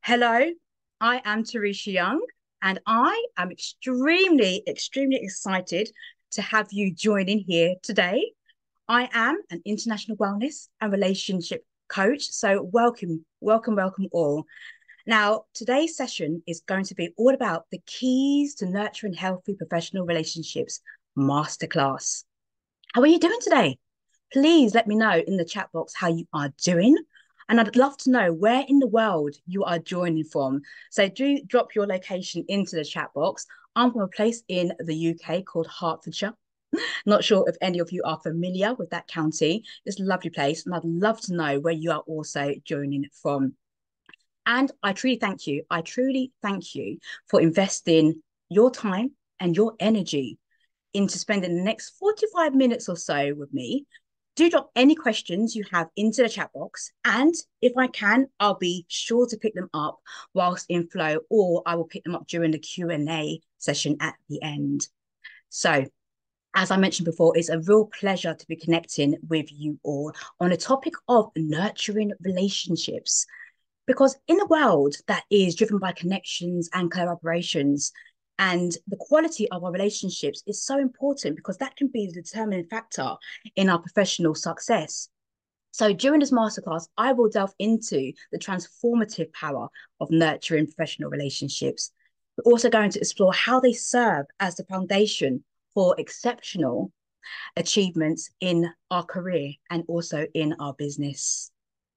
Hello, I am Teresa Young, and I am extremely excited to have you join in here today. I am an international wellness and relationship coach, so welcome all. Now, today's session is going to be all about the keys to nurturing healthy professional relationships masterclass. How are you doing today? Please let me know in the chat box how you are doing. And I'd love to know where in the world you are joining from. So do drop your location into the chat box. I'm from a place in the UK called Hertfordshire. Not sure if any of you are familiar with that county. It's a lovely place, and I'd love to know where you are also joining from. And I truly thank you. I truly thank you for investing your time and your energy into spending the next 45 minutes or so with me. Do drop any questions you have into the chat box. And if I can, I'll be sure to pick them up whilst in flow, or I will pick them up during the Q&A session at the end. So as I mentioned before, it's a real pleasure to be connecting with you all on a topic of nurturing relationships. Because in a world that is driven by connections and collaborations, and the quality of our relationships is so important because that can be the determining factor in our professional success. So during this masterclass, I will delve into the transformative power of nurturing professional relationships. We're also going to explore how they serve as the foundation for exceptional achievements in our career and also in our business.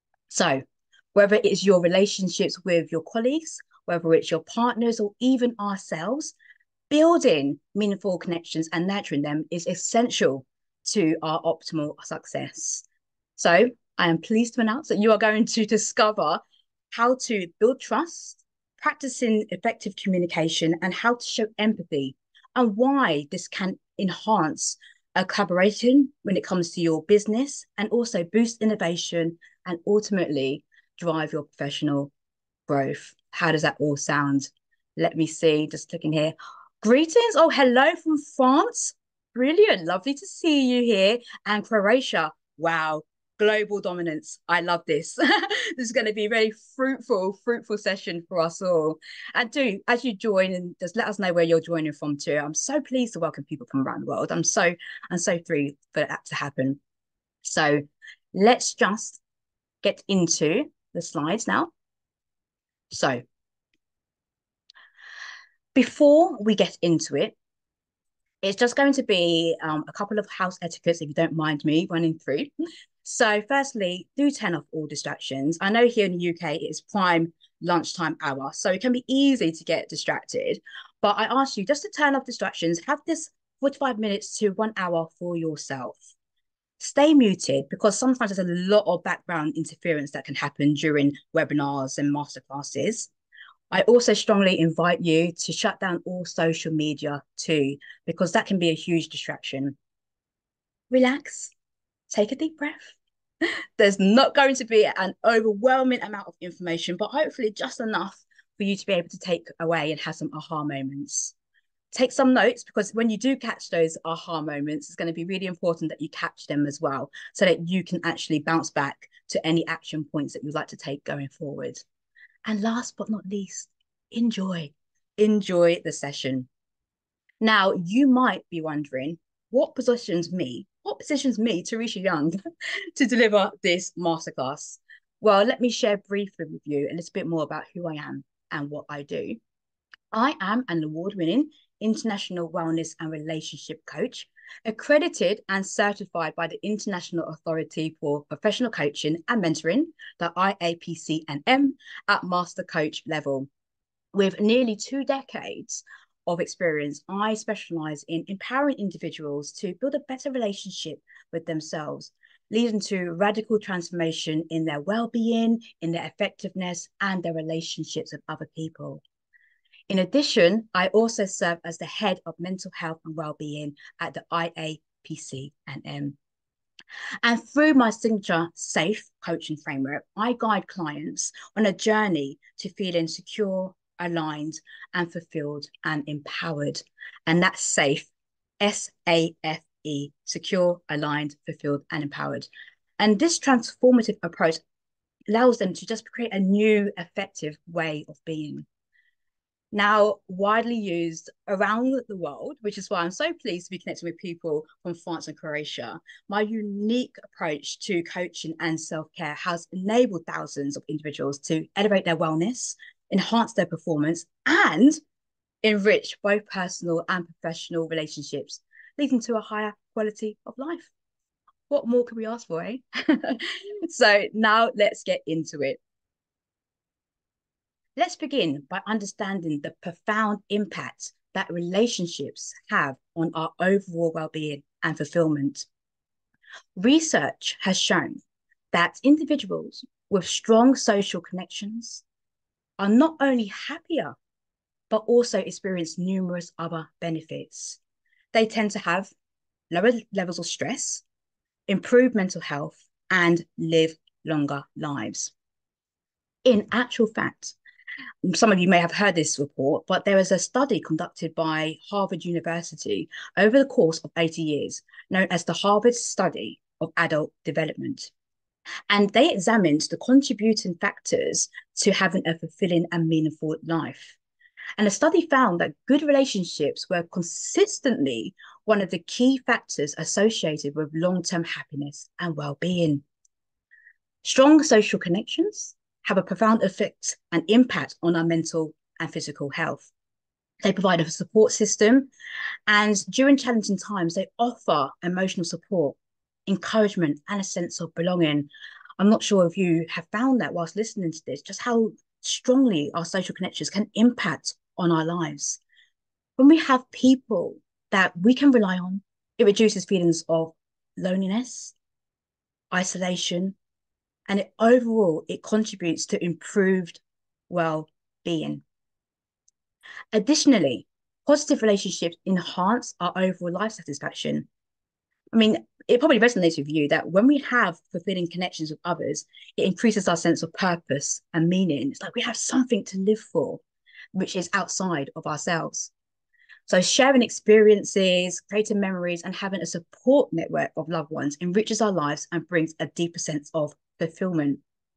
So whether it's your relationships with your colleagues, whether it's your partners or even ourselves, building meaningful connections and nurturing them is essential to our optimal success. So I am pleased to announce that you are going to discover how to build trust, practicing effective communication, and how to show empathy, and why this can enhance a collaboration when it comes to your business and also boost innovation and ultimately drive your professional growth. How does that all sound? Let me see, just looking here. Greetings. Oh, hello from France. Brilliant. Lovely to see you here. And Croatia. Wow. Global dominance. I love this. This is going to be a very fruitful session for us all. And do, as you join, and just let us know where you're joining from too. I'm so pleased to welcome people from around the world. I'm so thrilled for that to happen. So let's just get into the slides now. So before we get into it, it's just going to be a couple of house etiquettes, if you don't mind me running through. So firstly, do turn off all distractions. I know here in the UK, it's prime lunchtime hour, so it can be easy to get distracted. But I ask you just to turn off distractions, have this 45 minutes to 1 hour for yourself. Stay muted because sometimes there's a lot of background interference that can happen during webinars and masterclasses. I also strongly invite you to shut down all social media too, because that can be a huge distraction. Relax, take a deep breath. There's not going to be an overwhelming amount of information, but hopefully just enough for you to be able to take away and have some aha moments. Take some notes, because when you do catch those aha moments, it's going to be really important that you catch them as well, so that you can actually bounce back to any action points that you'd like to take going forward. And last but not least, enjoy the session. Now, you might be wondering, what positions me, Teresa Young, to deliver this masterclass? Well, let me share briefly with you a little bit more about who I am and what I do. I am an award-winning international wellness and relationship coach, accredited and certified by the International Authority for Professional Coaching and Mentoring, the IAPC&M, at master coach level. With nearly 2 decades of experience, I specialize in empowering individuals to build a better relationship with themselves, leading to radical transformation in their well-being, in their effectiveness, and their relationships with other people. In addition, I also serve as the head of mental health and well-being at the IAPC&M. And through my signature SAFE coaching framework, I guide clients on a journey to feeling secure, aligned, and fulfilled and empowered. And that's SAFE, SAFE, secure, aligned, fulfilled, and empowered. And this transformative approach allows them to just create a new effective way of being. Now widely used around the world, which is why I'm so pleased to be connecting with people from France and Croatia. My unique approach to coaching and self-care has enabled thousands of individuals to elevate their wellness, enhance their performance, and enrich both personal and professional relationships, leading to a higher quality of life. What more can we ask for, eh? So now let's get into it. Let's begin by understanding the profound impact that relationships have on our overall well-being and fulfillment. Research has shown that individuals with strong social connections are not only happier, but also experience numerous other benefits. They tend to have lower levels of stress, improve mental health, and live longer lives. In actual fact, some of you may have heard this report, but there was a study conducted by Harvard University over the course of 80 years, known as the Harvard Study of Adult Development. And they examined the contributing factors to having a fulfilling and meaningful life. And the study found that good relationships were consistently one of the key factors associated with long-term happiness and well-being. Strong social connections have a profound effect and impact on our mental and physical health. They provide a support system, and during challenging times, they offer emotional support, encouragement, and a sense of belonging. I'm not sure if you have found that whilst listening to this, just how strongly our social connections can impact on our lives. When we have people that we can rely on, it reduces feelings of loneliness, isolation, and overall, it contributes to improved well-being. Additionally, positive relationships enhance our overall life satisfaction. I mean, it probably resonates with you that when we have fulfilling connections with others, it increases our sense of purpose and meaning. It's like we have something to live for, which is outside of ourselves. So sharing experiences, creating memories, and having a support network of loved ones enriches our lives and brings a deeper sense of fulfillment.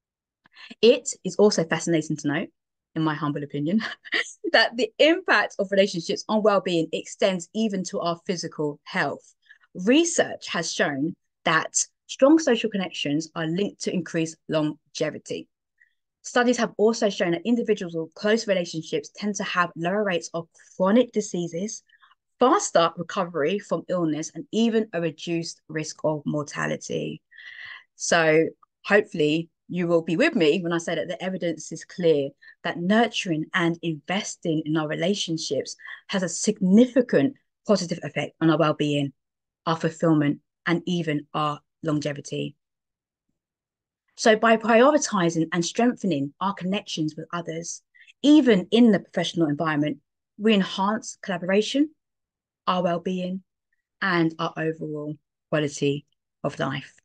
It is also fascinating to note, in my humble opinion, that the impact of relationships on well-being extends even to our physical health. Research has shown that strong social connections are linked to increased longevity. Studies have also shown that individuals with close relationships tend to have lower rates of chronic diseases, faster recovery from illness, and even a reduced risk of mortality. So hopefully you will be with me when I say that the evidence is clear that nurturing and investing in our relationships has a significant positive effect on our well-being, our fulfillment, and even our longevity. So by prioritizing and strengthening our connections with others, even in the professional environment, we enhance collaboration, our well-being, and our overall quality of life.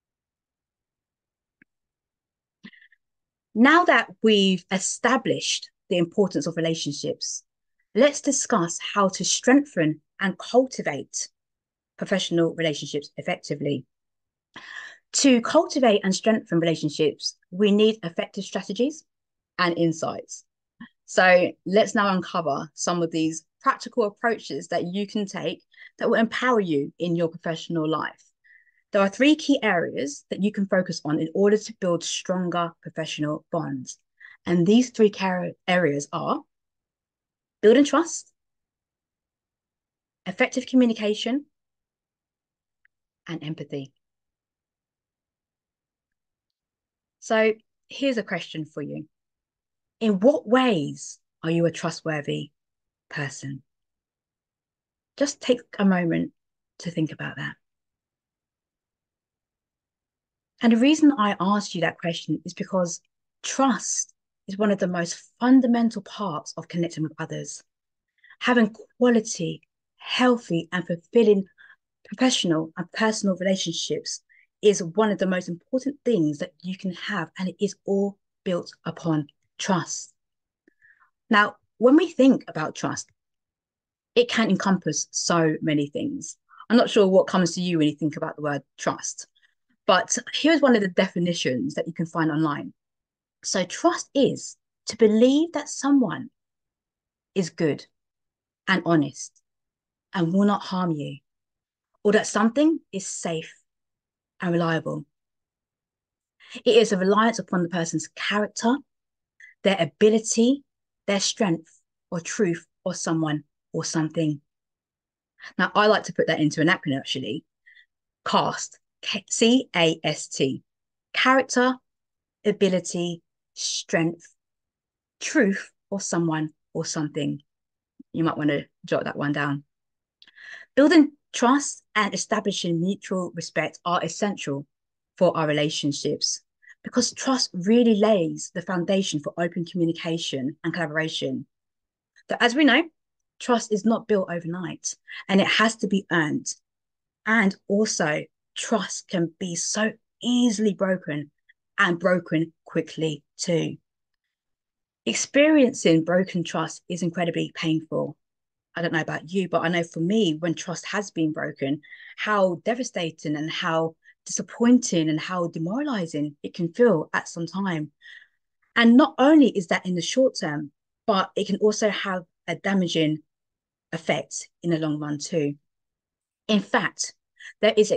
Now that we've established the importance of relationships, let's discuss how to strengthen and cultivate professional relationships effectively. To cultivate and strengthen relationships, we need effective strategies and insights. So let's now uncover some of these practical approaches that you can take that will empower you in your professional life. There are 3 key areas that you can focus on in order to build stronger professional bonds. And these 3 areas are building trust, effective communication, and empathy. So here's a question for you. In what ways are you a trustworthy person? Just take a moment to think about that. And the reason I asked you that question is because trust is one of the most fundamental parts of connecting with others. Having quality, healthy, and fulfilling professional and personal relationships is one of the most important things that you can have, and it is all built upon trust. Now, when we think about trust, it can encompass so many things. I'm not sure what comes to you when you think about the word trust, but here's one of the definitions that you can find online. So trust is to believe that someone is good and honest and will not harm you, or that something is safe and reliable. It is a reliance upon the person's character, their ability, their strength, or truth, or someone or something. Now, I like to put that into an acronym actually. CAST, CAST, character, ability, strength, truth, or someone or something. You might want to jot that one down. Building trust and establishing mutual respect are essential for our relationships because trust really lays the foundation for open communication and collaboration. But as we know, trust is not built overnight and it has to be earned. And also, trust can be so easily broken and broken quickly too. Experiencing broken trust is incredibly painful. I don't know about you, but I know for me, when trust has been broken, how devastating and how disappointing and how demoralizing it can feel at some time. And not only is that in the short term, but it can also have a damaging effect in the long run too. In fact, there is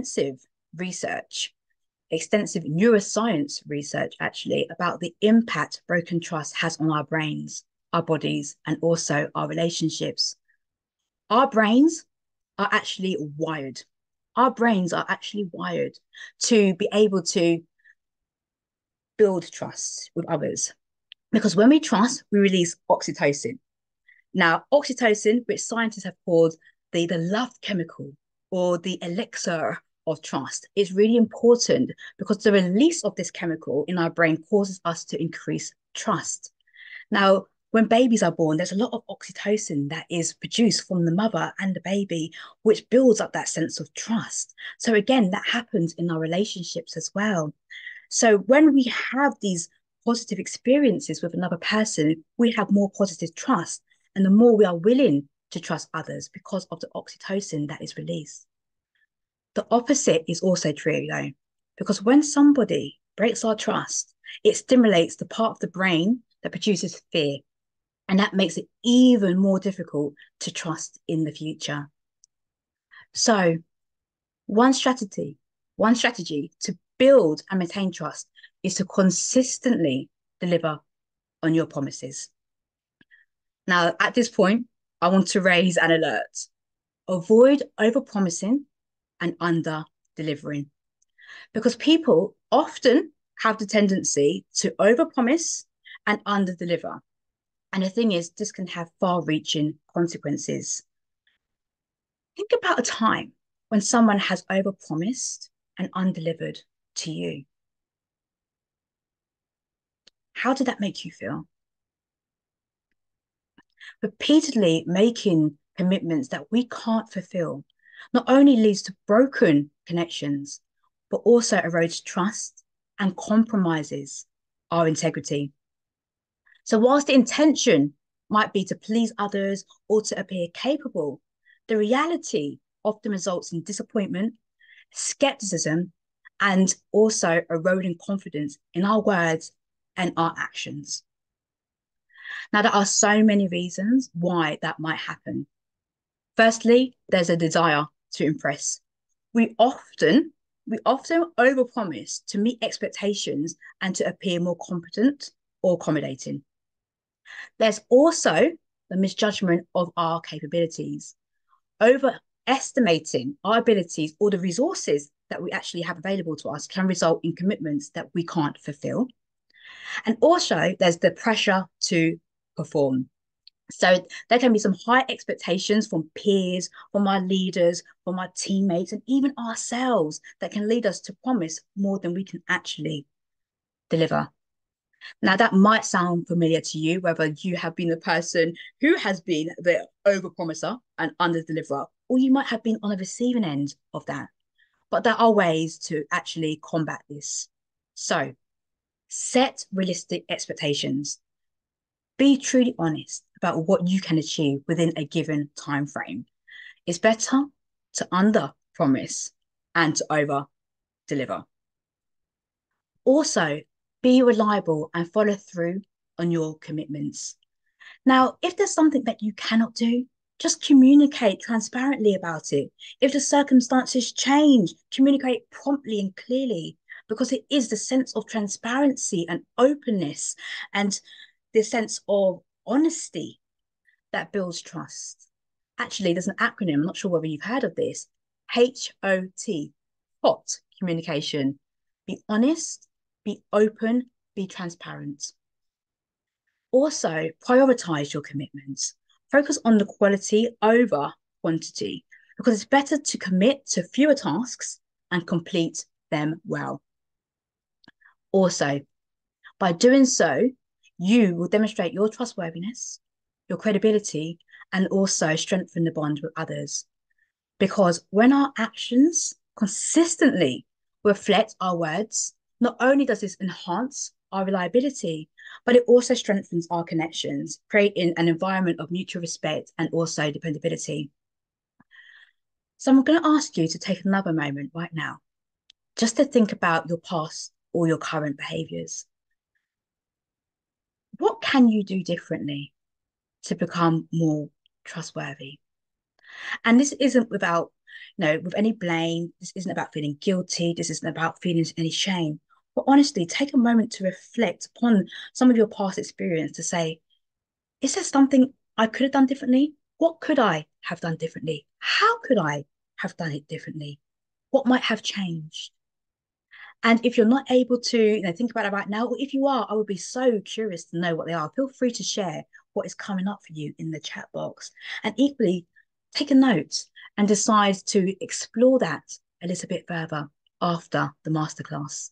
extensive neuroscience research actually about the impact broken trust has on our brains, our bodies, and also our relationships. Our brains are actually wired. Our brains are actually wired to be able to build trust with others. Because when we trust, we release oxytocin. Now, oxytocin, which scientists have called the love chemical or the elixir of trust, is really important because the release of this chemical in our brain causes us to increase trust. Now, when babies are born, there's a lot of oxytocin that is produced from the mother and the baby, which builds up that sense of trust. So, again, that happens in our relationships as well. So, when we have these positive experiences with another person, we have more positive trust, and the more we are willing to trust others because of the oxytocin that is released. The opposite is also true, though, because when somebody breaks our trust, it stimulates the part of the brain that produces fear. And that makes it even more difficult to trust in the future. So, one strategy to build and maintain trust is to consistently deliver on your promises. Now, at this point, I want to raise an alert. Avoid over-promising and under-delivering because people often have the tendency to over-promise and under-deliver. And the thing is, this can have far-reaching consequences. Think about a time when someone has overpromised and undelivered to you. How did that make you feel? Repeatedly making commitments that we can't fulfill not only leads to broken connections, but also erodes trust and compromises our integrity. So whilst the intention might be to please others or to appear capable, the reality often results in disappointment, skepticism, and also eroding confidence in our words and our actions. Now, there are so many reasons why that might happen. Firstly, there's a desire to impress. We often overpromise to meet expectations and to appear more competent or accommodating. There's also the misjudgment of our capabilities, overestimating our abilities or the resources that we actually have available to us can result in commitments that we can't fulfill. And also, there's the pressure to perform. So there can be some high expectations from peers, from our leaders, from our teammates, and even ourselves that can lead us to promise more than we can actually deliver. Now, that might sound familiar to you, whether you have been the person who has been the overpromiser and under-deliverer, or you might have been on the receiving end of that. But there are ways to actually combat this. So, set realistic expectations. Be truly honest about what you can achieve within a given time frame. It's better to under-promise and to over-deliver. Also, Be reliable and follow through on your commitments. Now, if there's something that you cannot do, just communicate transparently about it. If the circumstances change, communicate promptly and clearly, because it is the sense of transparency and openness and the sense of honesty that builds trust. Actually, there's an acronym, I'm not sure whether you've heard of this, HOT, HOT communication. Be honest, be open, be transparent. Also, prioritize your commitments. Focus on the quality over quantity because it's better to commit to fewer tasks and complete them well. Also, by doing so, you will demonstrate your trustworthiness, your credibility, and also strengthen the bond with others. Because when our actions consistently reflect our words, not only does this enhance our reliability, but it also strengthens our connections, creating an environment of mutual respect and also dependability. So I'm going to ask you to take another moment right now, just to think about your past or your current behaviors. What can you do differently to become more trustworthy? And this isn't without, with any blame. This isn't about feeling guilty. This isn't about feeling any shame. But honestly, take a moment to reflect upon some of your past experience to say, is there something I could have done differently? What could I have done differently? How could I have done it differently? What might have changed? And if you're not able to, think about it right now, or if you are, I would be so curious to know what they are. Feel free to share what is coming up for you in the chat box. And equally, take a note and decide to explore that a little bit further after the masterclass.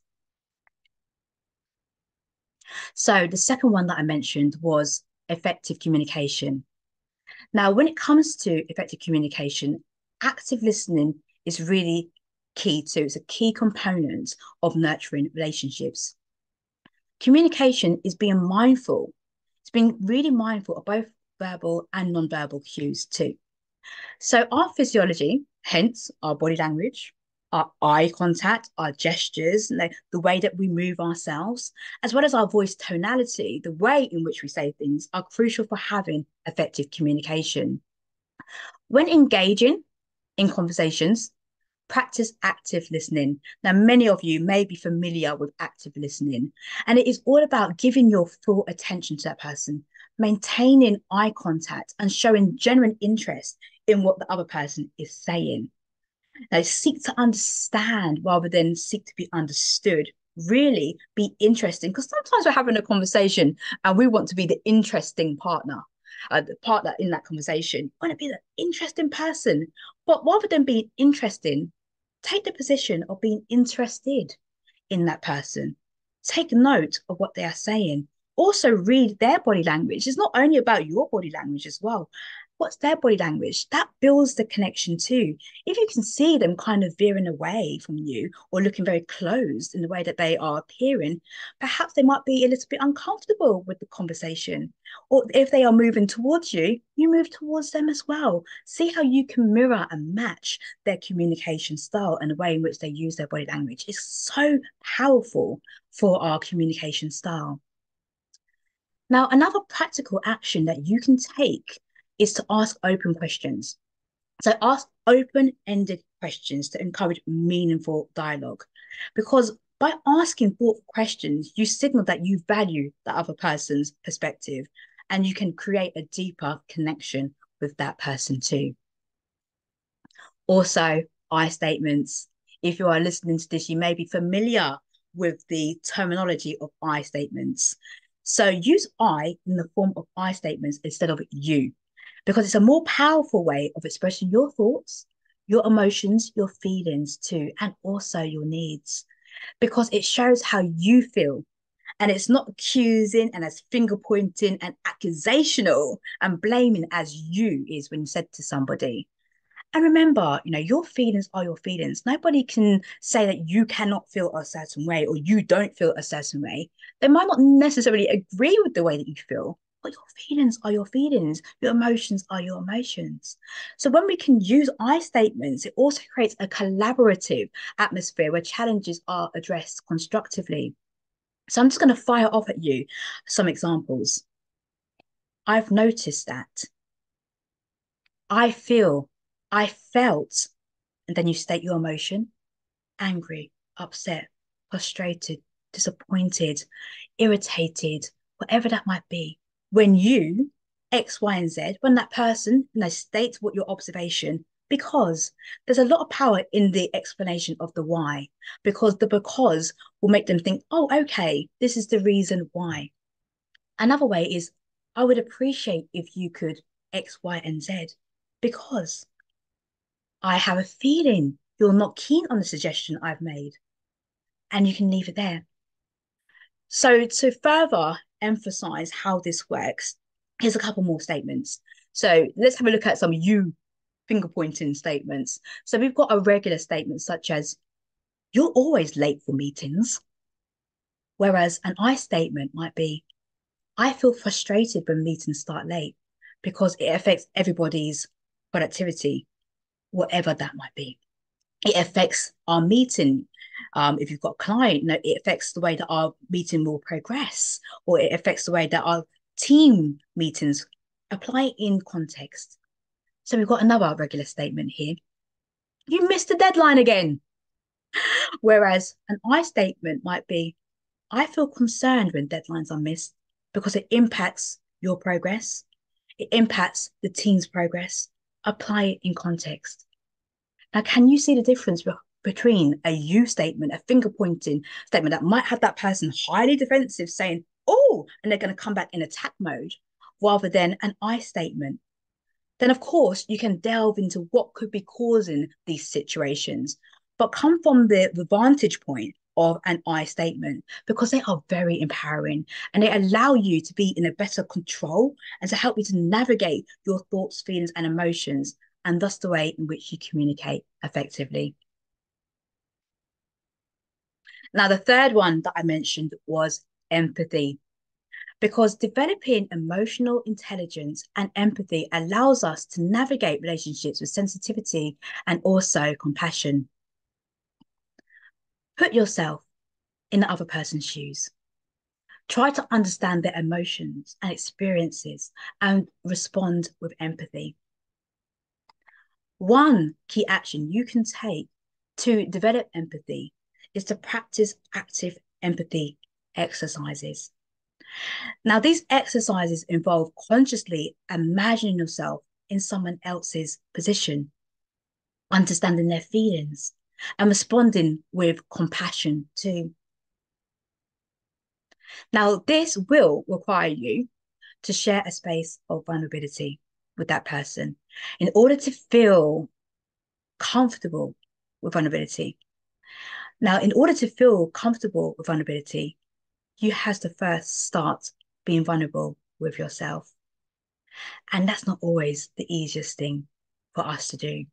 So the second one that I mentioned was effective communication. Now, when it comes to effective communication, active listening is really key too. It's a key component of nurturing relationships. Communication is being mindful. It's being really mindful of both verbal and non-verbal cues too. So our physiology, hence our body language, our eye contact, our gestures, the way that we move ourselves, as well as our voice tonality, the way in which we say things are crucial for having effective communication. When engaging in conversations, practice active listening. Now, many of you may be familiar with active listening, and it is all about giving your full attention to that person, maintaining eye contact, and showing genuine interest in what the other person is saying. Now, seek to understand rather than seek to be understood. Really be interesting, because sometimes we're having a conversation and we want to be the interesting partner. The partner in that conversation. You want to be the interesting person. But rather than being interesting, take the position of being interested in that person. Take note of what they are saying. Also read their body language. It's not only about your body language as well. What's their body language? That builds the connection too. If you can see them kind of veering away from you or looking very closed in the way that they are appearing, perhaps they might be a little bit uncomfortable with the conversation. Or if they are moving towards you, you move towards them as well. See how you can mirror and match their communication style and the way in which they use their body language. It's so powerful for our communication style. Now, another practical action that you can take is to ask open questions. So ask open-ended questions to encourage meaningful dialogue. Because by asking thoughtful questions, you signal that you value the other person's perspective and you can create a deeper connection with that person too. Also, I statements. If you are listening to this, you may be familiar with the terminology of I statements. So use I in the form of I statements instead of you, because it's a more powerful way of expressing your thoughts, your emotions, your feelings too, and also your needs, because it shows how you feel. And it's not accusing and as finger pointing and accusational and blaming as you is when you said to somebody. And remember, your feelings are your feelings. Nobody can say that you cannot feel a certain way or you don't feel a certain way. They might not necessarily agree with the way that you feel, but your feelings are your feelings. Your emotions are your emotions. So when we can use I statements, it also creates a collaborative atmosphere where challenges are addressed constructively. So I'm just going to fire off at you some examples. I've noticed that. I feel, I felt, and then you state your emotion: angry, upset, frustrated, disappointed, irritated, whatever that might be. When you, X, Y, and Z, when that person, states what your observation, because there's a lot of power in the explanation of the why, because the because will make them think, oh, okay, this is the reason why. Another way is, I would appreciate if you could X, Y, and Z, because I have a feeling you're not keen on the suggestion I've made, and you can leave it there. So to further emphasize how this works, here's a couple more statements. So let's have a look at some you finger pointing statements. So we've got a regular statement such as, you're always late for meetings. Whereas an I statement might be, I feel frustrated when meetings start late because it affects everybody's productivity, whatever that might be. It affects our meeting. If you've got a client, it affects the way that our meeting will progress, or it affects the way that our team meetings apply in context. So we've got another regular statement here. You missed the deadline again. Whereas an I statement might be, I feel concerned when deadlines are missed because it impacts your progress. It impacts the team's progress. Apply it in context. Now, can you see the difference between a you statement, a finger pointing statement that might have that person highly defensive saying, oh, and they're going to come back in attack mode, rather than an I statement? Then, of course, you can delve into what could be causing these situations, but come from the vantage point of an I statement, because they are very empowering and they allow you to be in a better control and to help you to navigate your thoughts, feelings, and emotions, and thus the way in which you communicate effectively. Now, the third one that I mentioned was empathy, because developing emotional intelligence and empathy allows us to navigate relationships with sensitivity and also compassion. Put yourself in the other person's shoes. Try to understand their emotions and experiences and respond with empathy. One key action you can take to develop empathy is to practice active empathy exercises. Now, these exercises involve consciously imagining yourself in someone else's position, understanding their feelings, and responding with compassion too. Now, this will require you to share a space of vulnerability with that person in order to feel comfortable with vulnerability. Now, in order to feel comfortable with vulnerability, you have to first start being vulnerable with yourself. And that's not always the easiest thing for us to do.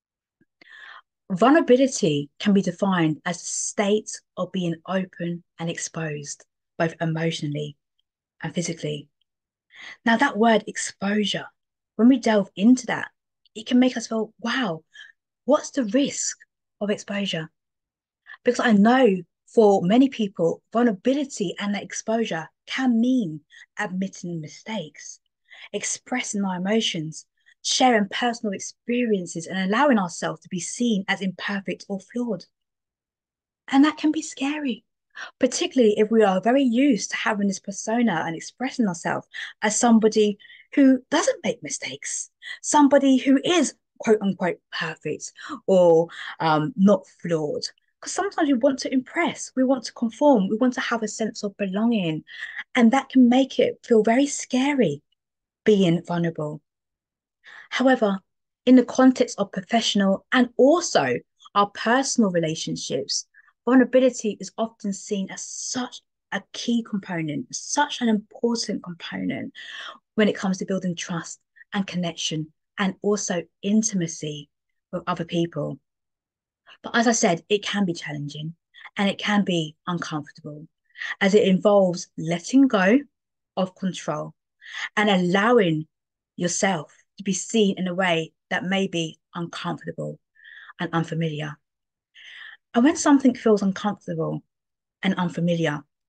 Vulnerability can be defined as a state of being open and exposed, both emotionally and physically. Now, that word exposure, when we delve into that, it can make us feel, wow, what's the risk of exposure? Because I know for many people, vulnerability and that exposure can mean admitting mistakes, expressing our emotions, sharing personal experiences, and allowing ourselves to be seen as imperfect or flawed. And that can be scary, particularly if we are very used to having this persona and expressing ourselves as somebody who doesn't make mistakes, somebody who is quote unquote perfect or not flawed. Because sometimes we want to impress, we want to conform, we want to have a sense of belonging, and that can make it feel very scary being vulnerable. However, in the context of professional and also our personal relationships, vulnerability is often seen as such a key component, such an important component when it comes to building trust and connection and also intimacy with other people. But as I said, it can be challenging and it can be uncomfortable as it involves letting go of control and allowing yourself to be seen in a way that may be uncomfortable and unfamiliar. And when something feels uncomfortable and unfamiliar,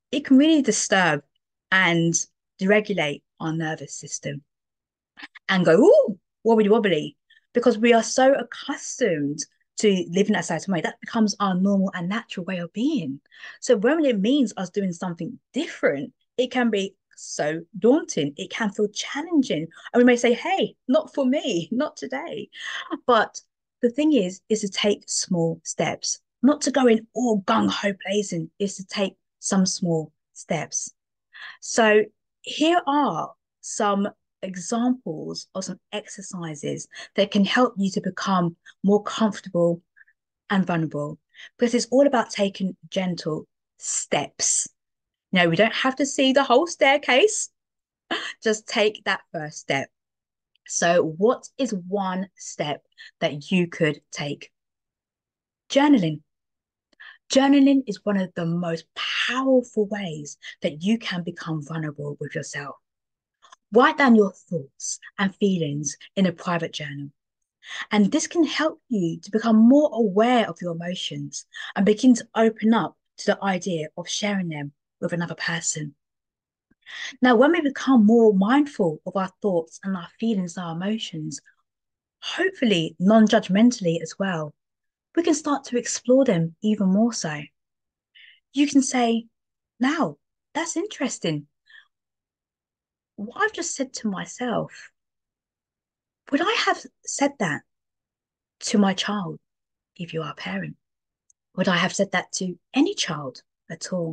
it can really disturb and deregulate our nervous system and go, ooh, wobbly wobbly, because we are so accustomed to living that certain way. That becomes our normal and natural way of being. So when it means us doing something different, it can be so daunting. It can feel challenging. And we may say, hey, not for me, not today. But the thing is to take small steps, not to go in all gung-ho blazing, is to take some small steps. So here are some examples of some exercises that can help you to become more comfortable and vulnerable, because it's all about taking gentle steps. We don't have to see the whole staircase, just take that first step. So what is one step that you could take? Journaling. Journaling is one of the most powerful ways that you can become vulnerable with yourself. Write down your thoughts and feelings in a private journal. And this can help you to become more aware of your emotions and begin to open up to the idea of sharing them with another person. Now, when we become more mindful of our thoughts and our feelings and our emotions, hopefully non-judgmentally as well, we can start to explore them even more so. You can say, now, that's interesting. What I've just said to myself, would I have said that to my child if you are a parent? Would I have said that to any child at all?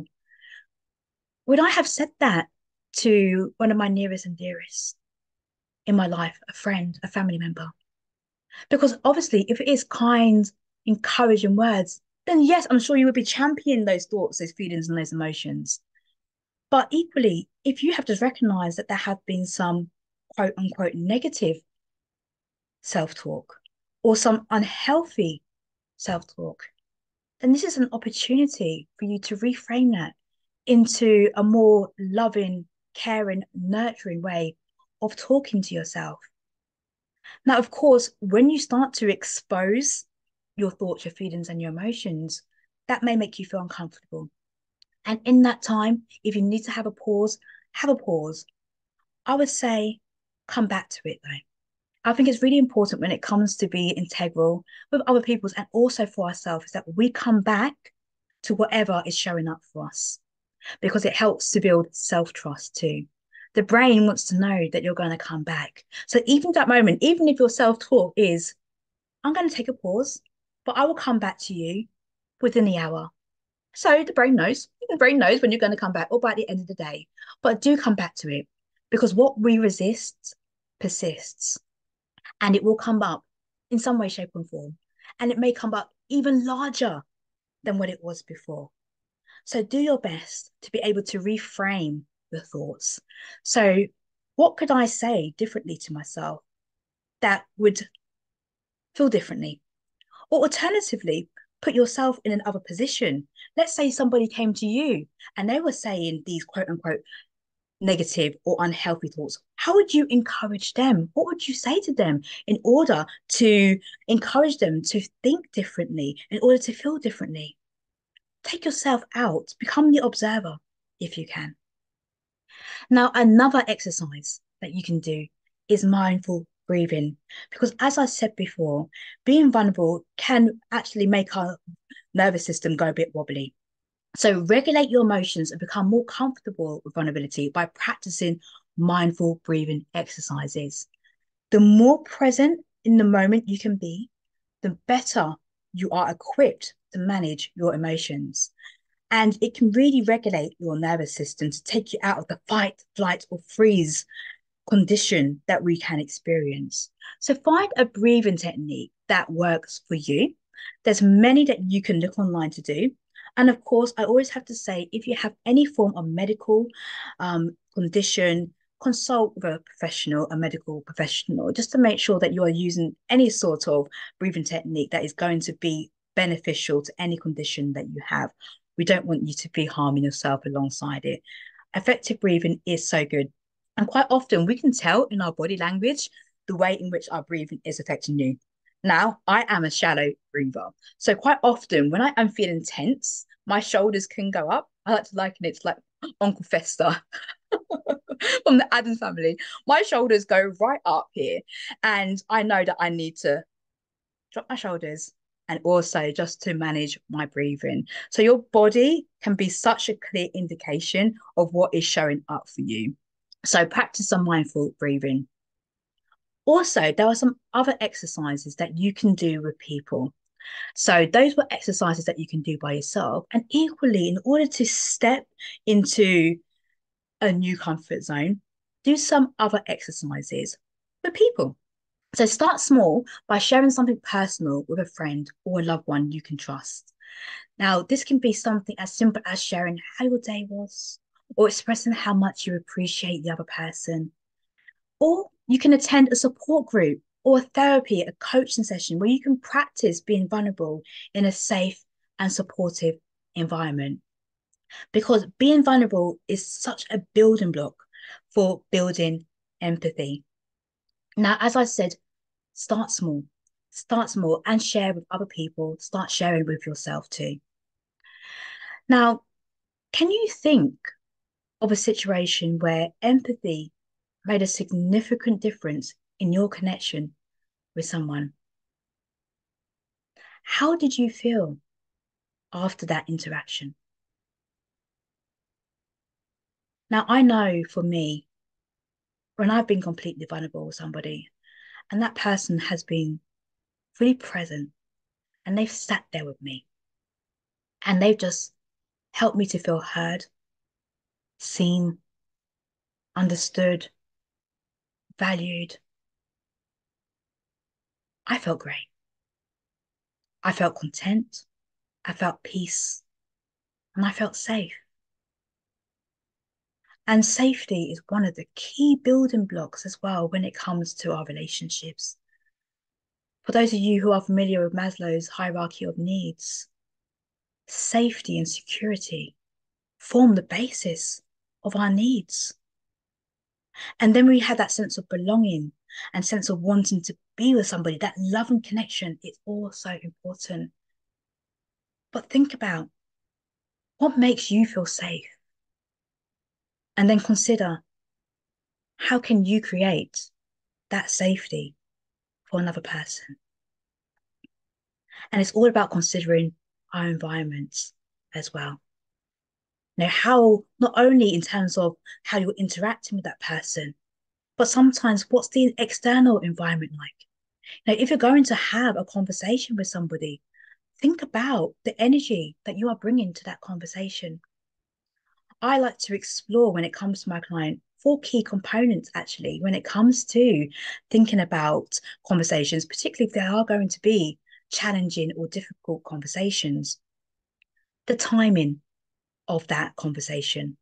Would I have said that to one of my nearest and dearest in my life, a friend, a family member? Because obviously, if it is kind, encouraging words, then yes, I'm sure you would be championing those thoughts, those feelings, and those emotions. But equally, if you have just recognized that there have been some quote unquote negative self talk or some unhealthy self talk, then this is an opportunity for you to reframe that into a more loving, caring, nurturing way of talking to yourself. Now, of course, when you start to expose your thoughts, your feelings, and your emotions, that may make you feel uncomfortable. And in that time, if you need to have a pause, have a pause. I would say come back to it though. I think it's really important when it comes to be integral with other people's and also for ourselves is that we come back to whatever is showing up for us, because it helps to build self-trust too. The brain wants to know that you're going to come back. So even that moment, even if your self-talk is, I'm going to take a pause, but I will come back to you within the hour. So the brain knows. The brain knows when you're going to come back or by the end of the day. But do come back to it, because what we resist persists, and it will come up in some way, shape, and form. And it may come up even larger than what it was before. So do your best to be able to reframe the thoughts. So, what could I say differently to myself that would feel differently? Or alternatively, put yourself in another position. Let's say somebody came to you and they were saying these quote unquote negative or unhealthy thoughts. How would you encourage them? What would you say to them in order to encourage them to think differently, in order to feel differently? Take yourself out, become the observer if you can. Now, another exercise that you can do is mindful breathing, because as I said before, being vulnerable can actually make our nervous system go a bit wobbly. So regulate your emotions and become more comfortable with vulnerability by practicing mindful breathing exercises. The more present in the moment you can be, the better you are equipped to manage your emotions. And it can really regulate your nervous system to take you out of the fight, flight, or freeze condition that we can experience. So find a breathing technique that works for you. There's many that you can look online to do. And of course, I always have to say, if you have any form of medical condition, consult with a professional, a medical professional, just to make sure that you are using any sort of breathing technique that is going to be beneficial to any condition that you have. We don't want you to be harming yourself alongside it. Effective breathing is so good. And quite often we can tell in our body language the way in which our breathing is affecting you. Now, I am a shallow breather. So quite often when I am feeling tense, my shoulders can go up. I like to liken it to like Uncle Fester from the Addams family. My shoulders go right up here. And I know that I need to drop my shoulders and also just to manage my breathing. So your body can be such a clear indication of what is showing up for you. So practice some mindful breathing. Also, there are some other exercises that you can do with people. So those were exercises that you can do by yourself. And equally, in order to step into a new comfort zone, do some other exercises with people. So start small by sharing something personal with a friend or a loved one you can trust. Now, this can be something as simple as sharing how your day was or expressing how much you appreciate the other person. Or you can attend a support group or a therapy, a coaching session where you can practice being vulnerable in a safe and supportive environment. Because being vulnerable is such a building block for building empathy. Now, as I said, start small and share with other people, start sharing with yourself too. Now, can you think of a situation where empathy made a significant difference in your connection with someone? How did you feel after that interaction? Now, I know for me, when I've been completely vulnerable with somebody and that person has been really present and they've sat there with me and they've just helped me to feel heard, seen, understood, valued, I felt great. I felt content. I felt peace and I felt safe. And safety is one of the key building blocks as well when it comes to our relationships. For those of you who are familiar with Maslow's hierarchy of needs, safety and security form the basis of our needs. And then we have that sense of belonging and sense of wanting to be with somebody. That love and connection is also important. But think about what makes you feel safe. And then consider, how can you create that safety for another person? And it's all about considering our environments as well. Now, how, not only in terms of how you're interacting with that person, but sometimes what's the external environment like? Now, if you're going to have a conversation with somebody, think about the energy that you are bringing to that conversation. I like to explore, when it comes to my client, four key components actually when it comes to thinking about conversations, particularly if they are going to be challenging or difficult conversations. The timing of that conversation.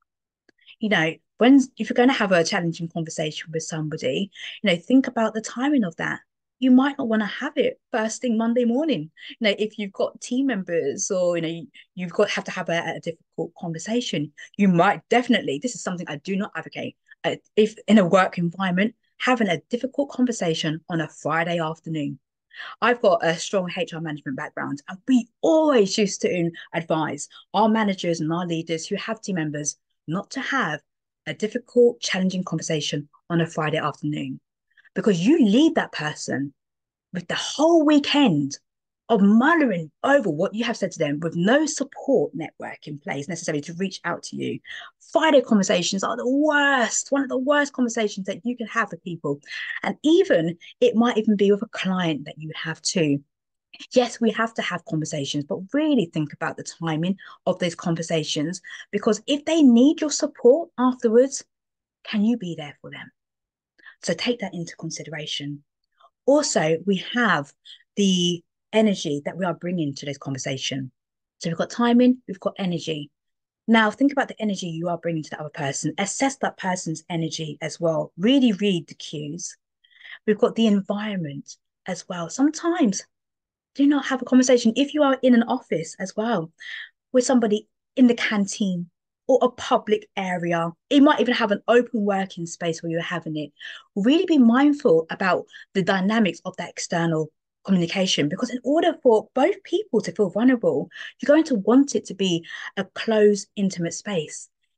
If you're going to have a challenging conversation with somebody, think about the timing of that. You might not want to have it first thing Monday morning. If you've got team members or you've got have to have a difficult conversation, you might definitely. This is something I do not advocate. If in a work environment, having a difficult conversation on a Friday afternoon. I've got a strong HR management background, and we always used to advise our managers and our leaders who have team members not to have a difficult, challenging conversation on a Friday afternoon, because you leave that person with the whole weekend of mullering over what you have said to them with no support network in place necessarily to reach out to you. Friday conversations are the worst, one of the worst conversations that you can have with people. And even it might even be with a client that you have too. Yes, we have to have conversations, but really think about the timing of those conversations, because if they need your support afterwards, can you be there for them? So take that into consideration. Also, we have the energy that we are bringing to this conversation. So we've got timing, we've got energy. Now, think about the energy you are bringing to the other person. Assess that person's energy as well. Really read the cues. We've got the environment as well. Sometimes do not have a conversation. If you are in an office as well with somebody in the canteen or a public area, it might even have an open working space where you're having it. Really be mindful about the dynamics of that external communication, because in order for both people to feel vulnerable, you're going to want it to be a closed, intimate space.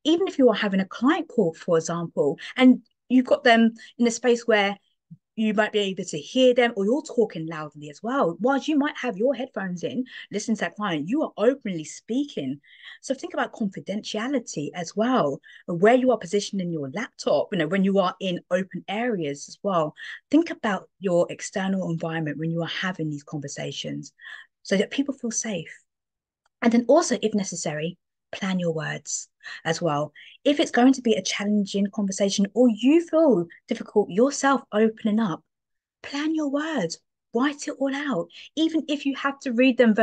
even if you are having a client call, for example, and you've got them in a space where you might be able to hear them or you're talking loudly as well. Whilst you might have your headphones in, listening to that client, you are openly speaking. So think about confidentiality as well, where you are positioning your laptop, when you are in open areas as well. Think about your external environment when you are having these conversations so that people feel safe. And then also, if necessary, plan your words as well. If it's going to be a challenging conversation or you feel difficult yourself opening up, plan your words, write it all out. Even if you have to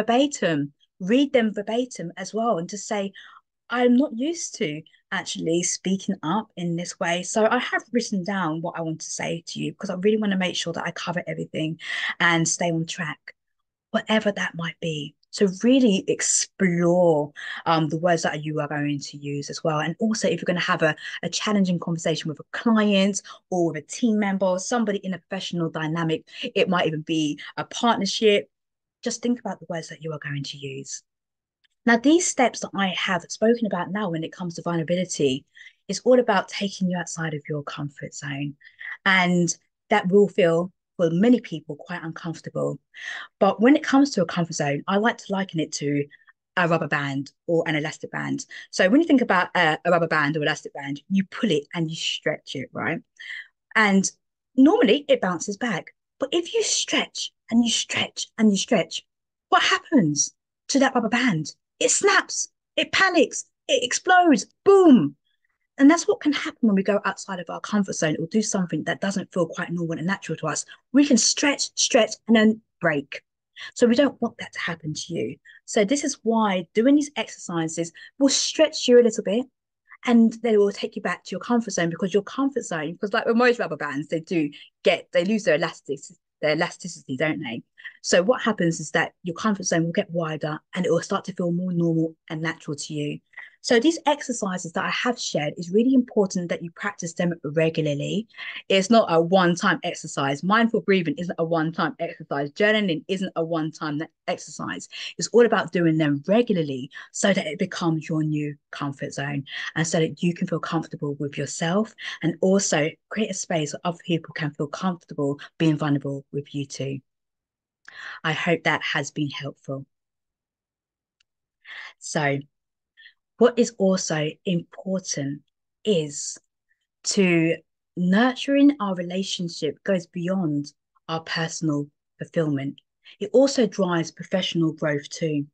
read them verbatim as well, and to say, I'm not used to actually speaking up in this way. So I have written down what I want to say to you because I really want to make sure that I cover everything and stay on track, whatever that might be. So really explore the words that you are going to use as well. And also, if you're going to have a challenging conversation with a client or with a team member, or somebody in a professional dynamic, it might even be a partnership. Just think about the words that you are going to use. Now, these steps that I have spoken about now when it comes to vulnerability is all about taking you outside of your comfort zone. And that will feel, for many people, quite uncomfortable. But when it comes to a comfort zone, I like to liken it to a rubber band or an elastic band. So when you think about a rubber band or elastic band, you pull it and you stretch it, right? And normally it bounces back. But if you stretch and you stretch and you stretch, what happens to that rubber band? It snaps, it panics, it explodes, boom. And that's what can happen when we go outside of our comfort zone or do something that doesn't feel quite normal and natural to us. We can stretch, stretch, and then break. So we don't want that to happen to you. So this is why doing these exercises will stretch you a little bit, and then it will take you back to your comfort zone, because your comfort zone, because like with most rubber bands, they lose their elasticity, don't they? So what happens is that your comfort zone will get wider and it will start to feel more normal and natural to you. So these exercises that I have shared, is really important that you practice them regularly. It's not a one-time exercise. Mindful breathing isn't a one-time exercise. Journaling isn't a one-time exercise. It's all about doing them regularly so that it becomes your new comfort zone, and so that you can feel comfortable with yourself, and also create a space where other people can feel comfortable being vulnerable with you too. I hope that has been helpful. So what is also important is to nurturing our relationship goes beyond our personal fulfillment. It also drives professional growth too.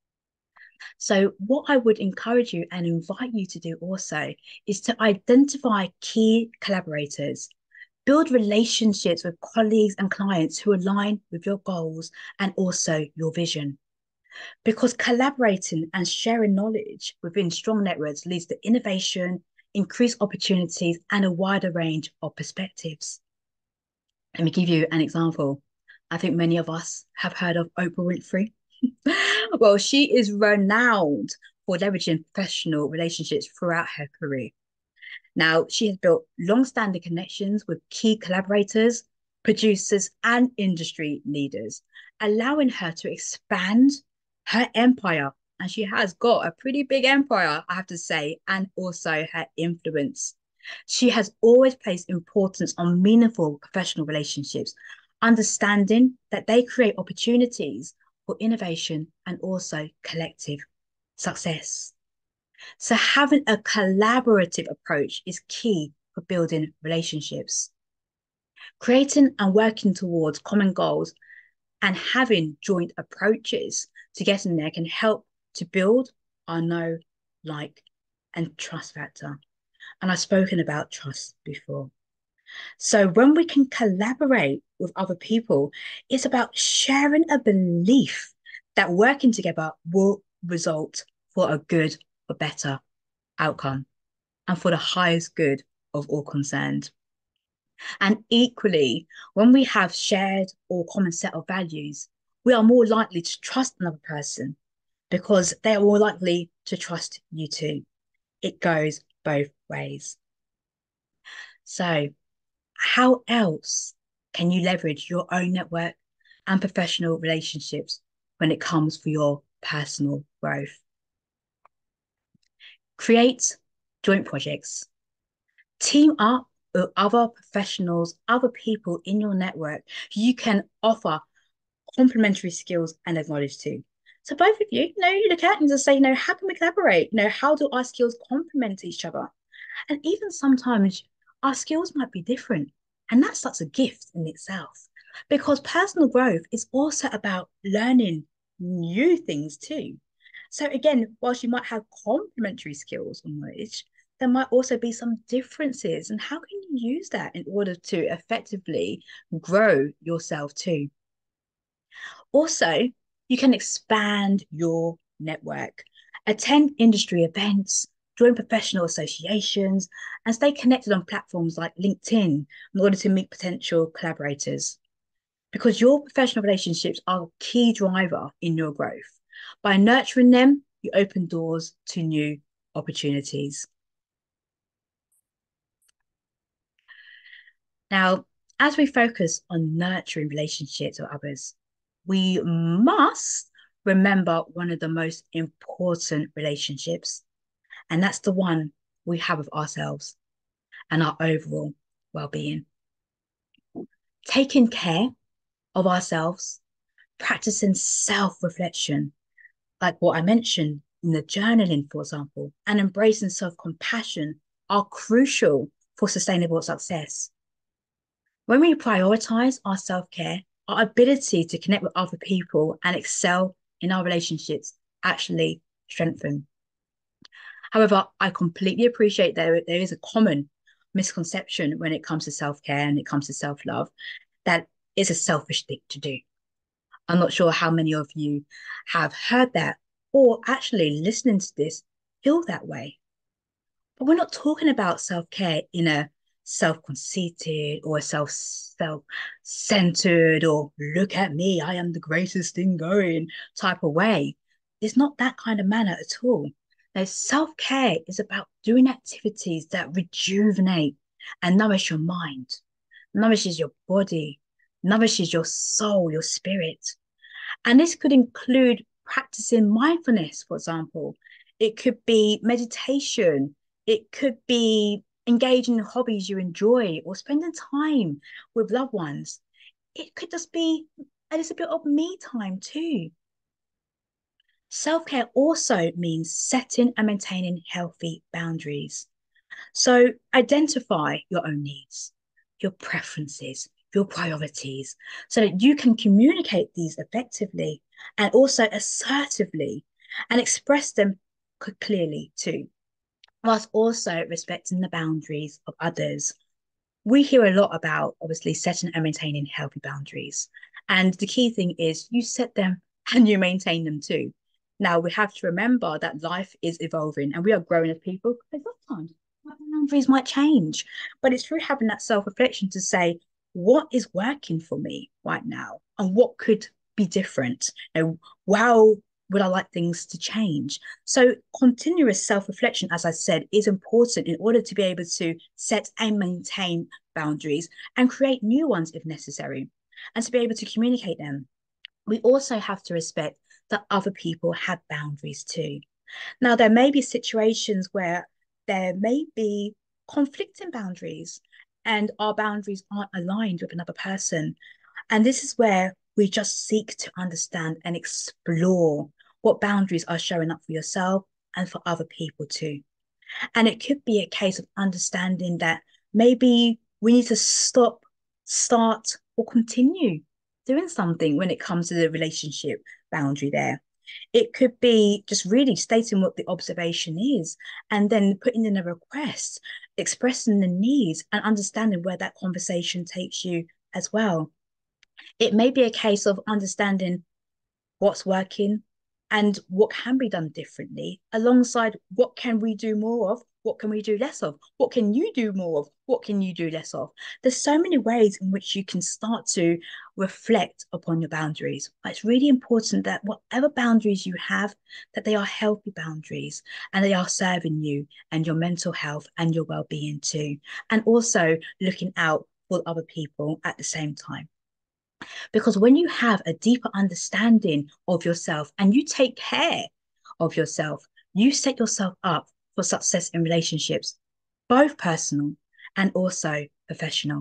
So what I would encourage you and invite you to do also is to identify key collaborators, build relationships with colleagues and clients who align with your goals and also your vision. Because collaborating and sharing knowledge within strong networks leads to innovation, increased opportunities, and a wider range of perspectives. Let me give you an example. I think many of us have heard of Oprah Winfrey. Well, she is renowned for leveraging professional relationships throughout her career. Now, she has built long-standing connections with key collaborators, producers, and industry leaders, allowing her to expand her empire. And she has got a pretty big empire, I have to say, and also her influence. She has always placed importance on meaningful professional relationships, understanding that they create opportunities for innovation and also collective success. So having a collaborative approach is key for building relationships. Creating and working towards common goals and having joint approaches to getting there can help to build our know, like, and trust factor. And I've spoken about trust before. So when we can collaborate with other people, it's about sharing a belief that working together will result for a good or better outcome and for the highest good of all concerned. And equally, when we have shared or common set of values, we are more likely to trust another person because they are more likely to trust you too. It goes both ways. So how else can you leverage your own network and professional relationships when it comes for your personal growth? Create joint projects. Team up with other professionals, other people in your network who you can offer complementary skills and knowledge to. So both of you, you look at and just say, how can we collaborate? How do our skills complement each other? And even sometimes our skills might be different. And that's such a gift in itself. Because personal growth is also about learning new things too. So again, whilst you might have complementary skills and knowledge, there might also be some differences. And how can you use that in order to effectively grow yourself too? Also, you can expand your network, attend industry events, join professional associations, and stay connected on platforms like LinkedIn in order to meet potential collaborators. Because your professional relationships are a key driver in your growth. By nurturing them, you open doors to new opportunities. Now, as we focus on nurturing relationships with others, we must remember one of the most important relationships, and that's the one we have with ourselves and our overall well-being. Taking care of ourselves, practicing self-reflection, like what I mentioned in the journaling, for example, and embracing self-compassion are crucial for sustainable success. When we prioritize our self-care, our ability to connect with other people and excel in our relationships actually strengthen. However, I completely appreciate that there is a common misconception when it comes to self-care and it comes to self-love, that it's a selfish thing to do. I'm not sure how many of you have heard that or actually listening to this feel that way. But we're not talking about self-care in a self-conceited or self-centered or look at me, I am the greatest thing going type of way. It's not that kind of manner at all. Now, self-care is about doing activities that rejuvenate and nourish your mind, nourishes your body, nourishes your soul, your spirit. And this could include practicing mindfulness, for example. It could be meditation. It could be engaging in hobbies you enjoy or spending time with loved ones. It could just be a little bit of me time too. Self-care also means setting and maintaining healthy boundaries. So identify your own needs, your preferences, your priorities, so that you can communicate these effectively and also assertively and express them clearly too, whilst also respecting the boundaries of others. We hear a lot about obviously setting and maintaining healthy boundaries. And the key thing is you set them and you maintain them too. Now, we have to remember that life is evolving and we are growing as people. Sometimes boundaries might change, but it's through having that self-reflection to say, what is working for me right now and what could be different? How would I like things to change? So continuous self-reflection, as I said, is important in order to be able to set and maintain boundaries and create new ones if necessary, and to be able to communicate them. We also have to respect that other people have boundaries too. Now, there may be situations where there may be conflicting boundaries and our boundaries aren't aligned with another person. And this is where we just seek to understand and explore what boundaries are showing up for yourself and for other people too. And it could be a case of understanding that maybe we need to stop, start, or continue doing something when it comes to the relationship boundary there. It could be just really stating what the observation is and then putting in a request, expressing the needs and understanding where that conversation takes you as well. It may be a case of understanding what's working and what can be done differently alongside what can we do more of, what can we do less of, what can you do more of, what can you do less of. There's so many ways in which you can start to reflect upon your boundaries. But it's really important that whatever boundaries you have, that they are healthy boundaries and they are serving you and your mental health and your well-being too, and also looking out for other people at the same time. Because when you have a deeper understanding of yourself and you take care of yourself, you set yourself up for success in relationships, both personal and also professional.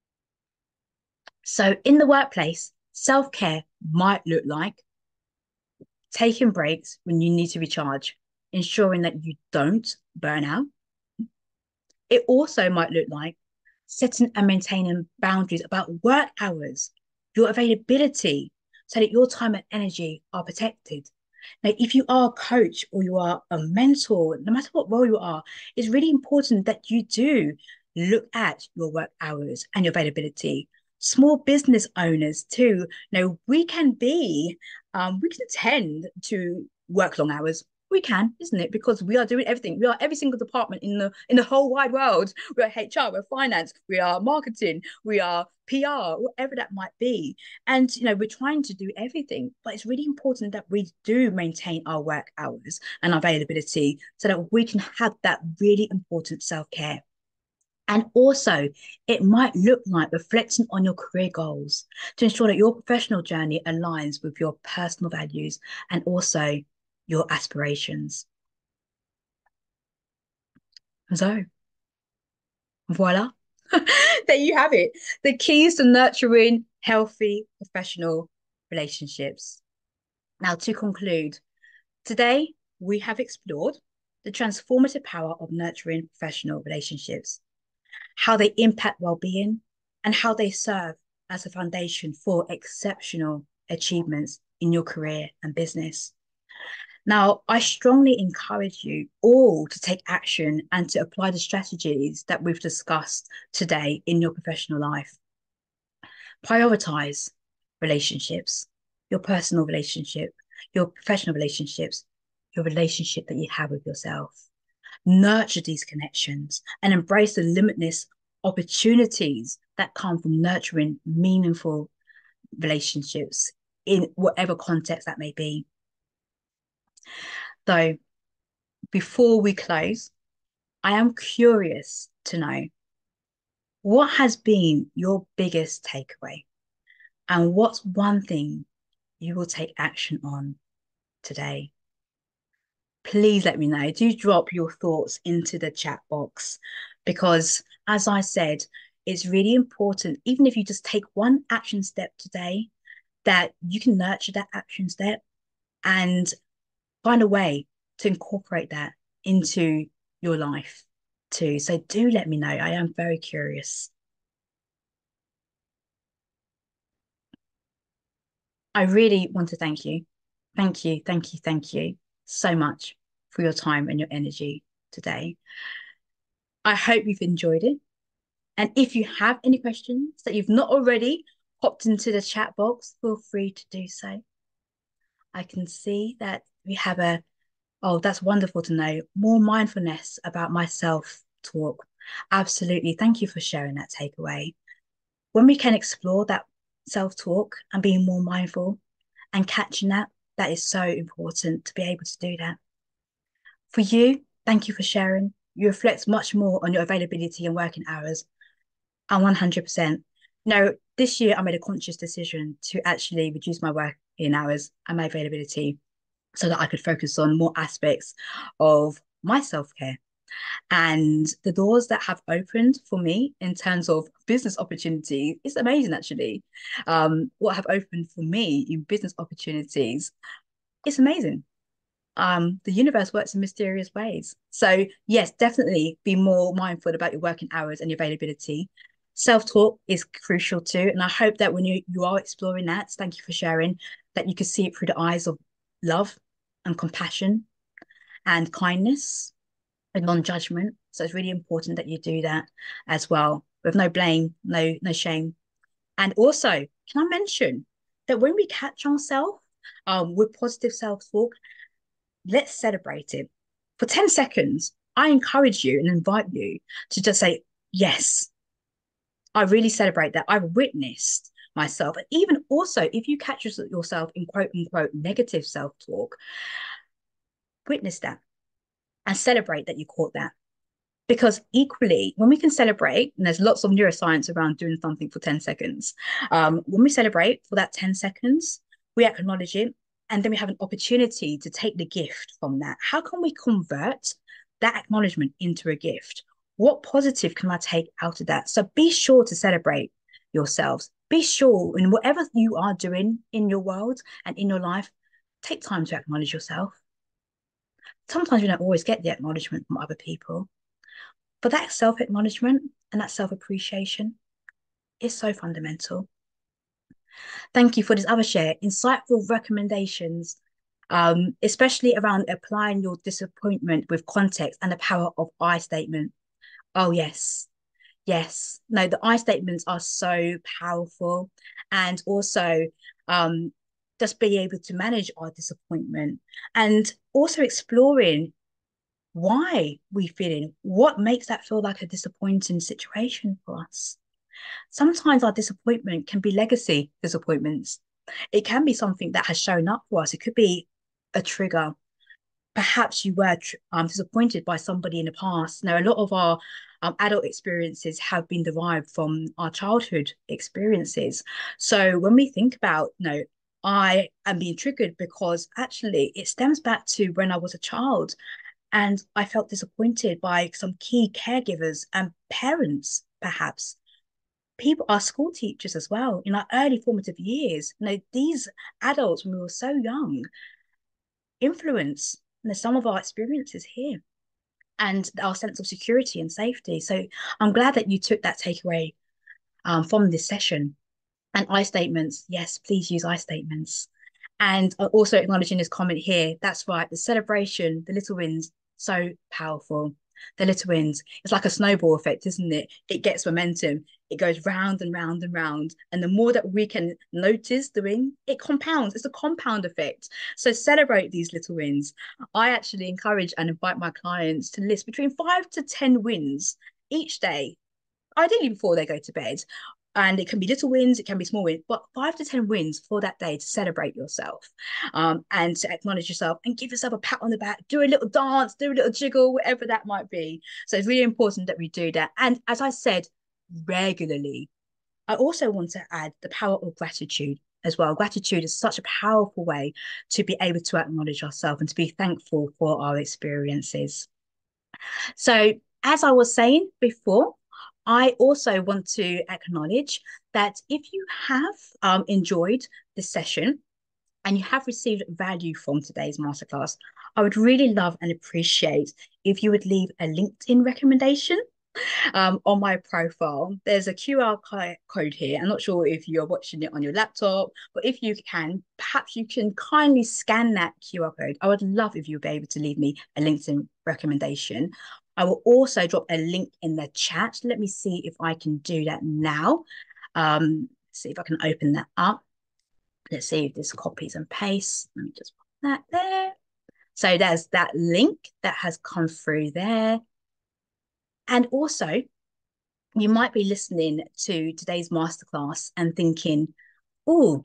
So in the workplace, self-care might look like taking breaks when you need to recharge, ensuring that you don't burn out. It also might look like setting and maintaining boundaries about work hours, your availability, so that your time and energy are protected. Now, if you are a coach or you are a mentor, no matter what role you are, it's really important that you do look at your work hours and your availability. Small business owners too. Now, we can tend to work long hours. We can, isn't it? Because we are doing everything. We are every single department in the whole wide world. We are HR, we're finance, we are marketing, we are PR, whatever that might be. And we're trying to do everything, but it's really important that we do maintain our work hours and availability so that we can have that really important self-care. And also, it might look like reflecting on your career goals to ensure that your professional journey aligns with your personal values and also your aspirations. So, voila, there you have it. The keys to nurturing healthy professional relationships. Now, to conclude, today we have explored the transformative power of nurturing professional relationships, how they impact well-being, and how they serve as a foundation for exceptional achievements in your career and business. Now, I strongly encourage you all to take action and to apply the strategies that we've discussed today in your professional life. Prioritize relationships, your personal relationship, your professional relationships, your relationship that you have with yourself. Nurture these connections and embrace the limitless opportunities that come from nurturing meaningful relationships in whatever context that may be. So before we close, I am curious to know, what has been your biggest takeaway? And what's one thing you will take action on today? Please let me know. Do drop your thoughts into the chat box, because as I said, it's really important, even if you just take one action step today, that you can nurture that action step and find a way to incorporate that into your life too. So do let me know. I am very curious. I really want to thank you. Thank you, thank you, thank you so much for your time and your energy today. I hope you've enjoyed it. And if you have any questions that you've not already popped into the chat box, feel free to do so. I can see that we have oh, that's wonderful to know, more mindfulness about my self-talk. Absolutely. Thank you for sharing that takeaway. When we can explore that self-talk and being more mindful and catching that, that is so important to be able to do that. For you, thank you for sharing. You reflect much more on your availability and working hours. And 100%. No, this year I made a conscious decision to actually reduce my working hours and my availability so that I could focus on more aspects of my self-care. And the doors that have opened for me in terms of business opportunity is amazing, actually. What have opened for me in business opportunities, it's amazing. The universe works in mysterious ways. So yes, definitely be more mindful about your working hours and your availability. Self-talk is crucial too. And I hope that when you are exploring that, thank you for sharing, that you can see it through the eyes of love and compassion and kindness and non-judgment. So it's really important that you do that as well, with no blame, no shame. And also, can I mention that when we catch ourselves with positive self-talk, let's celebrate it. For 10 seconds, I encourage you and invite you to just say, yes, I really celebrate that. I've witnessed myself. And even also, if you catch yourself in quote unquote negative self-talk, witness that and celebrate that you caught that. Because equally, when we can celebrate, and there's lots of neuroscience around doing something for 10 seconds, when we celebrate for that 10 seconds, we acknowledge it, and then we have an opportunity to take the gift from that. How can we convert that acknowledgement into a gift. What positive can I take out of that? So be sure to celebrate yourselves. Be sure in whatever you are doing in your world and in your life, take time to acknowledge yourself. Sometimes we don't always get the acknowledgement from other people, but that self acknowledgement and that self appreciation is so fundamental. Thank you for this other share. Insightful recommendations, especially around applying your disappointment with context and the power of I statement. Oh, yes. Yes. No, the I statements are so powerful. And also, um, just being able to manage our disappointment and also exploring why we feel in what makes that feel like a disappointing situation for us. Sometimes our disappointment can be legacy disappointments. It can be something that has shown up for us. It could be a trigger. Perhaps you were disappointed by somebody in the past. Now, a lot of our adult experiences have been derived from our childhood experiences. So when we think about, I am being triggered because actually it stems back to when I was a child and I felt disappointed by some key caregivers and parents, perhaps people are school teachers as well in our early formative years. These adults when we were so young influence some of our experiences here and our sense of security and safety. So I'm glad that you took that takeaway from this session. And I statements, yes, please use I statements. And also acknowledging this comment here, that's right, the celebration, the little wins, so powerful. The little wins, it's like a snowball effect, isn't it? It gets momentum, it goes round and round and round. And the more that we can notice the win, it compounds. It's a compound effect. So celebrate these little wins. I actually encourage and invite my clients to list between 5 to 10 wins each day, ideally before they go to bed. And it can be little wins, it can be small wins, but 5 to 10 wins for that day to celebrate yourself and to acknowledge yourself and give yourself a pat on the back, do a little dance, do a little jiggle, whatever that might be. So it's really important that we do that. And as I said, regularly. I also want to add the power of gratitude as well. Gratitude is such a powerful way to be able to acknowledge ourselves and to be thankful for our experiences. So, as I was saying before, I also want to acknowledge that if you have enjoyed this session and you have received value from today's masterclass, I would really love and appreciate if you would leave a LinkedIn recommendation on my profile. There's a QR code here. I'm not sure if you're watching it on your laptop, but if you can, perhaps you can kindly scan that QR code. I would love if you would be able to leave me a LinkedIn recommendation. I will also drop a link in the chat. Let me see if I can do that now. See if I can open that up. Let's see if this copies and pastes. Let me just put that there. So there's that link that has come through there. And also, you might be listening to today's masterclass and thinking, oh,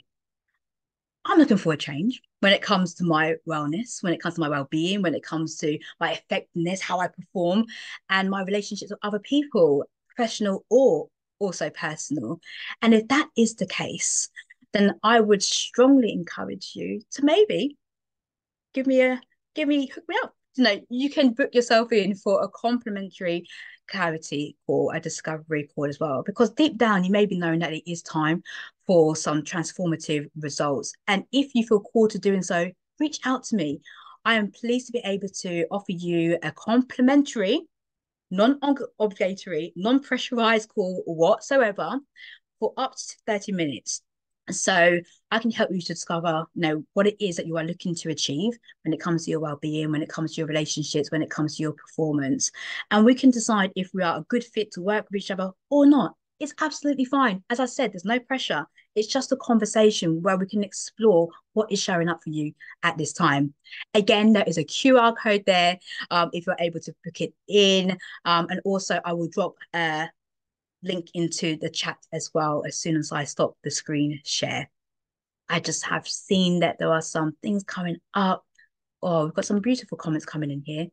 I'm looking for a change when it comes to my wellness, when it comes to my well-being, when it comes to my effectiveness, how I perform, and my relationships with other people, professional or also personal. And if that is the case, then I would strongly encourage you to maybe hook me up. You can book yourself in for a complimentary clarity or a discovery call as well, because deep down you may be knowing that it is time for some transformative results. And if you feel called to doing so, reach out to me. I am pleased to be able to offer you a complimentary, non-obligatory, non-pressurized call whatsoever for up to 30 minutes. So I can help you to discover, what it is that you are looking to achieve when it comes to your well-being, when it comes to your relationships, when it comes to your performance. And we can decide if we are a good fit to work with each other or not. It's absolutely fine. As I said, there's no pressure. It's just a conversation where we can explore what is showing up for you at this time. Again, there is a QR code there if you're able to book it in. And also I will drop a link into the chat as well as soon as I stop the screen share. I just have seen that there are some things coming up. Oh, we've got some beautiful comments coming in here.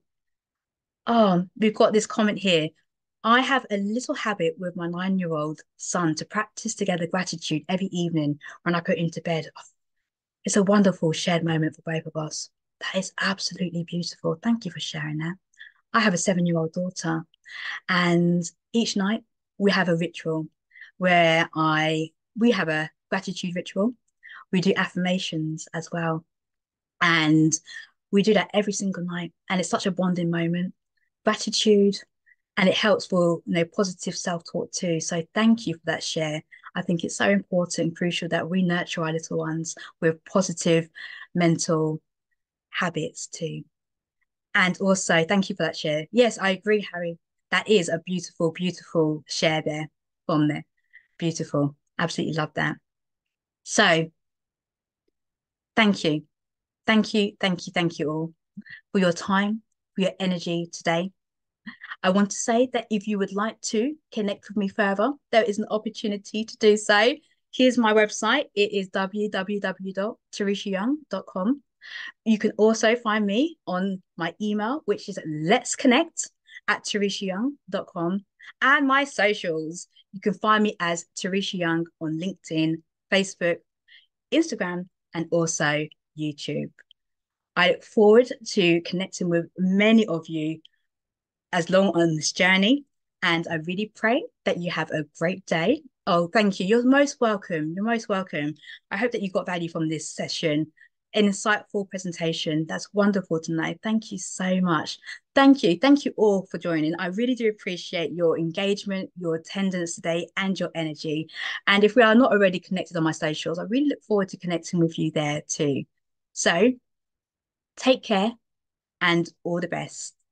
Oh, we've got this comment here. I have a little habit with my 9-year-old son to practice together gratitude every evening when I put him to bed. It's a wonderful shared moment for both of us. That is absolutely beautiful. Thank you for sharing that. I have a 7-year-old daughter, and each night we have a ritual where I we have a gratitude ritual. We do affirmations as well. And we do that every single night. And it's such a bonding moment. Gratitude, and it helps for positive self-talk too. So thank you for that share. I think it's so important and crucial that we nurture our little ones with positive mental habits too. And also thank you for that share. Yes, I agree, Harry. That is a beautiful, beautiful share there from there. Beautiful. Absolutely love that. So thank you. Thank you, thank you, thank you all for your time, for your energy today. I want to say that if you would like to connect with me further, there is an opportunity to do so. Here's my website. It is www.tereshayoung.com. You can also find me on my email, which is let's connect at tereshayoung.com, and my socials. You can find me as Teresha Young on LinkedIn, Facebook, Instagram, and also YouTube. I look forward to connecting with many of you as long on this journey. And I really pray that you have a great day. Oh, thank you. You're most welcome. You're most welcome. I hope that you got value from this session. An insightful presentation. That's wonderful to know. Thank you so much. Thank you. Thank you all for joining. I really do appreciate your engagement, your attendance today, and your energy. And if we are not already connected on my socials, I really look forward to connecting with you there too. So take care and all the best.